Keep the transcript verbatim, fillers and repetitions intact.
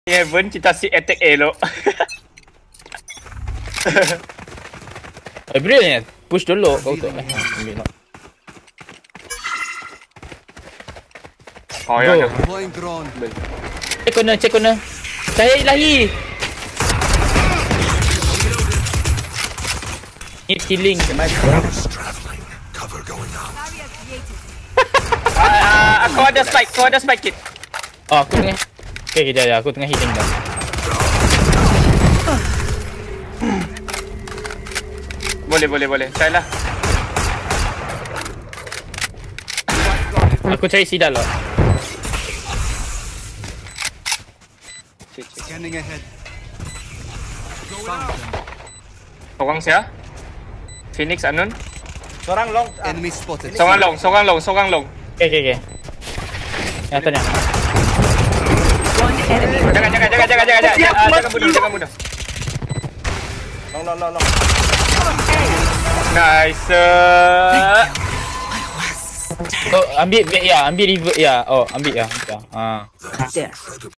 Heaven kita si attack elok. Eh, brilliant. Push dulu kau tu. Eh, ambil nak. Oh ya. ya. Cek corner, cek corner. Saya ilahi. Need healing. Ah, aku ada spike, aku ada spike kit. Oh, aku tengah. Okay, kejap ya. Aku tengah healing dah. Boleh, boleh, boleh. Saya lah. Aku cari Sidal lah. Scanning ahead. Sorang siya? Phoenix Anon? Seorang long. Ah. Enemy spotted. Sorang long, sorang long, sorang long. Okay, okay, okay. Yang atasnya. One enemy. Jangan, jangan, jangan, jangan, jangan, jangan, jangan, jangan bunuh, jangan bunuh. Long, long, long, long. Nice. Oh, ambil ya, ambil river ya. Oh, ambil ya. Ya. Ha. Death.